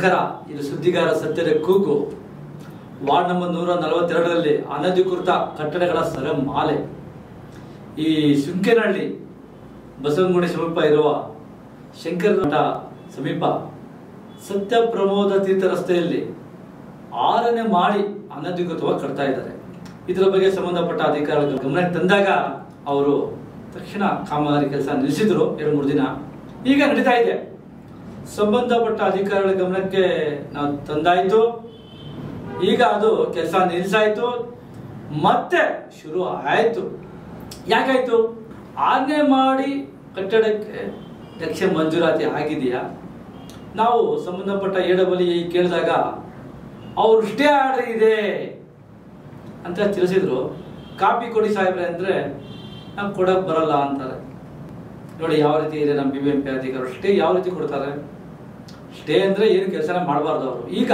ನಮಸ್ಕಾರ. ಇದು ಸುದ್ದಿಗಾರ ಸತ್ಯದ ಕೂಗು. ವಾರ್ಡ್ ನಂಬರ್ 142ರಲ್ಲಿ ಅನಧಿಕೃತ ಕಟ್ಟಡಗಳ ಸರಮಾಲೆ. ಈ ಸುಂಕೇನಹಳ್ಳಿ ಬಸವನಗುಡಿ ಸಮೀಪ ಇರುವ ಶಂಕರ ಮಠ ಸಮೀಪ ಸತ್ಯ ಪ್ರಮೋದ ತೀರ್ಥ ರಸ್ತೆಯಲ್ಲಿ 6ನೇ ಮಾಳಿ ಅನಧಿಕೃತವಾಗಿ ಕಟ್ತಾ ಇದ್ದಾರೆ. ಇದರ ಬಗ್ಗೆ ಸಂಬಂಧಪಟ್ಟ ಅಧಿಕಾರಿಗಳ ಗಮನಕ್ಕೆ ತಂದಾಗ ಅವರು ತಕ್ಷಣ ಕಾಮಗಾರಿ ಕೆಲಸ ನಿಲ್ಲಿಸಿದ್ರು. 2-3 ದಿನ ಈಗ ನಡೀತಾ ಇದೆ. ಸಂಬಂಧಪಟ್ಟ ಅಧಿಕಾರಿಗಳ ಗಮನಕ್ಕೆ ನಾವು ತಂದಾಯ್ತು. ಈಗ ಅದು ಕೆಲಸ ನಿಲ್ಲಿಸಾಯ್ತು, ಮತ್ತೆ ಶುರು ಆಯ್ತು. ಯಾಕಾಯ್ತು? 6ನೇ ಮಾಡಿ ಕಟ್ಟಡಕ್ಕೆ ಲಕ್ಷ ಮಂಜೂರಾತಿ ಆಗಿದೆಯಾ? ನಾವು ಸಂಬಂಧಪಟ್ಟ ಎಡಬಲಿ ಕೇಳಿದಾಗ ಅವ್ರು ಇಷ್ಟೇ ಆರ್ಡರ್ ಇದೆ ಅಂತ ತಿಳಿಸಿದ್ರು. ಕಾಪಿ ಕೊಡಿ ಸಾಹೇಬ್ರೆ ಅಂದ್ರೆ ನಾವು ಕೊಡಕ್ ಬರಲ್ಲ ಅಂತಾರೆ. ನೋಡಿ ಯಾವ ರೀತಿ ಇದೆ ನಮ್ಮ BBMP ಅಧಿಕಾರಿಗಳು. ಸ್ಟೇ ಯಾವ ರೀತಿ ಕೊಡ್ತಾರೆ? ಸ್ಟೇ ಅಂದ್ರೆ ಏನು ಕೆಲಸನ ಮಾಡಬಾರ್ದು ಅವರು. ಈಗ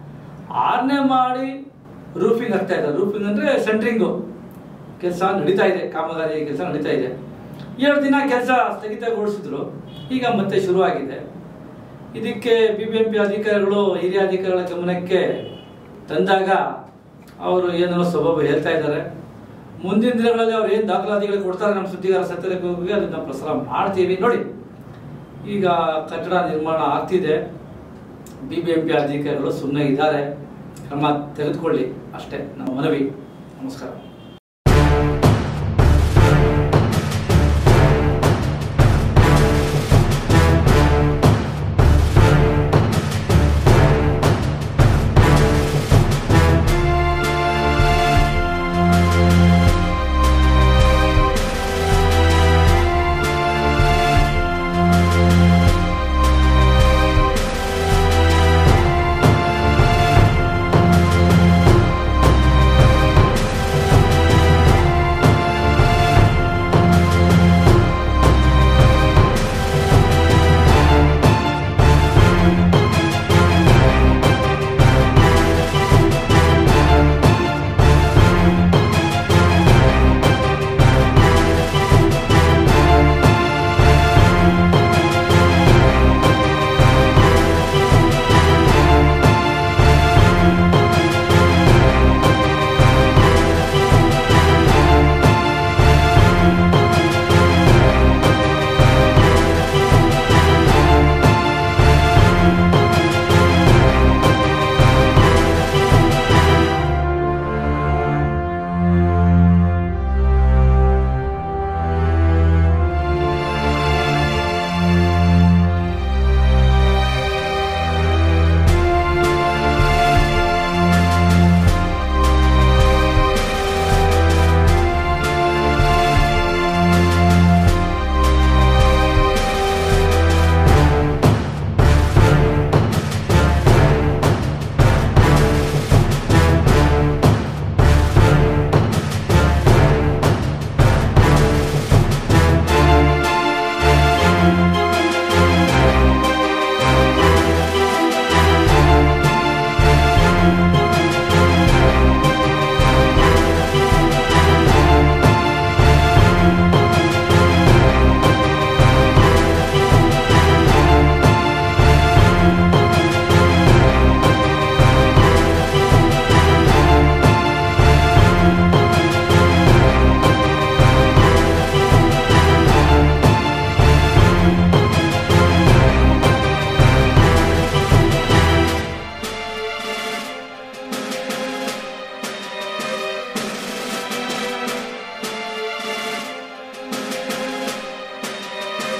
6ನೇ ಮಾಡಿ ರೂಫಿಂಗ್ ಆಗ್ತಾ ಇದೆ. ರೂಫಿಂಗ್ ಅಂದ್ರೆ ಸೆಂಟ್ರಿಂಗು ಕೆಲಸ ನಡೀತಾ ಇದೆ, ಕಾಮಗಾರಿ ಕೆಲಸ ನಡೀತಾ ಇದೆ. 2 ದಿನ ಕೆಲಸ ಸ್ಥಗಿತಗೊಳಿಸಿದ್ರು, ಈಗ ಮತ್ತೆ ಶುರುವಾಗಿದೆ. ಇದಕ್ಕೆ BBMP ಅಧಿಕಾರಿಗಳು ಹಿರಿಯ ಅಧಿಕಾರಿಗಳ ಗಮನಕ್ಕೆ ತಂದಾಗ ಅವರು ಏನೋ ಸಬಬು ಹೇಳ್ತಾ ಇದ್ದಾರೆ. ಮುಂದಿನ ದಿನಗಳಲ್ಲಿ ಅವ್ರು ಏನು ದಾಖಲಾತಿಗಳು ಕೊಡ್ತಾರೆ ನಮ್ಮ ಸುದ್ದಿಗಾರ ಸತ್ಯಕ್ಕೆ ಹೋಗಿ ಅದನ್ನ ಪ್ರಸಾರ ಮಾಡ್ತೀವಿ. ನೋಡಿ, ಈಗ ಕಟ್ಟಡ ನಿರ್ಮಾಣ ಆಗ್ತಿದೆ. BBMP ಅಧಿಕಾರಿಗಳು ಸುಮ್ಮನೆ ಇದ್ದಾರೆ, ಕ್ರಮ ತೆಗೆದುಕೊಳ್ಳಿ ಅಷ್ಟೇ ನಮ್ಮ ಮನವಿ. ನಮಸ್ಕಾರ.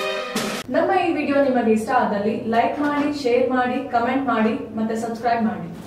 ನಮ್ಮ ಈ ವಿಡಿಯೋ ನಿಮಗೆ ಇಷ್ಟ ಆದಲ್ಲಿ ಲೈಕ್ ಮಾಡಿ, ಶೇರ್ ಮಾಡಿ, ಕಮೆಂಟ್ ಮಾಡಿ ಮತ್ತೆ ಸಬ್ಸ್ಕ್ರೈಬ್ ಮಾಡಿ.